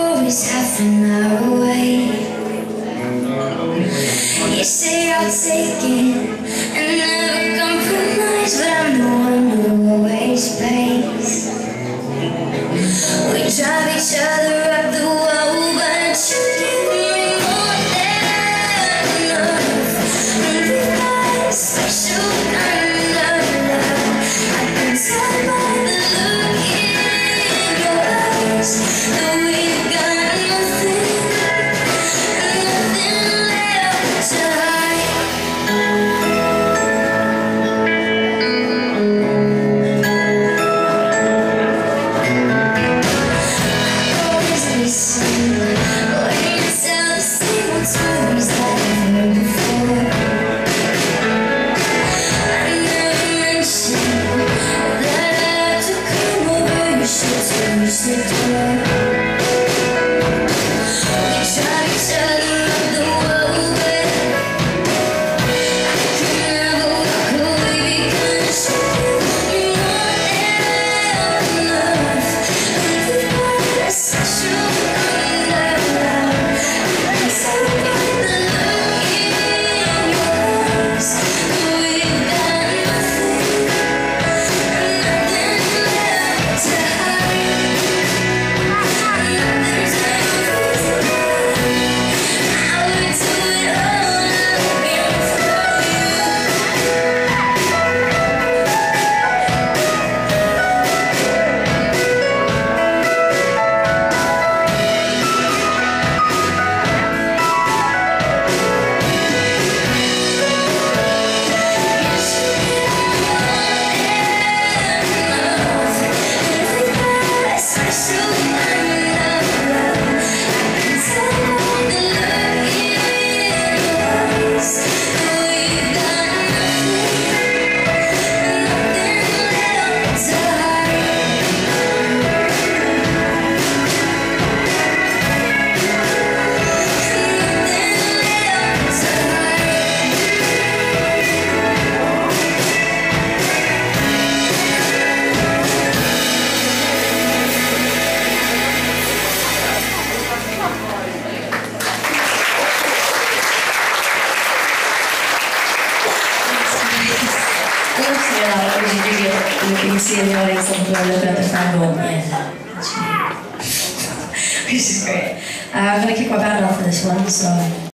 Always half an hour away. You say I'll take it and never compromise, but I'm the one who always pays. We drive each other up the wall, but you give me more than enough. And we got a special kind of love. I can tell by the look in your eyes that we've got nothing left to hide. Always listen when you tell the same old stories that I've heard before. I never mentioned that I had to come over your shit to reach the door. We drive each other up the wall, but I could never walk away because you give me more than enough. And we got a special kind of love. I can tell by the look in your eyes that we've got nothing left to hide. Nothing's left to hide. I would do it all again for you can see in the audience some people are looking at the fan going, yeah, which is great. I'm going to kick my band off for this one, so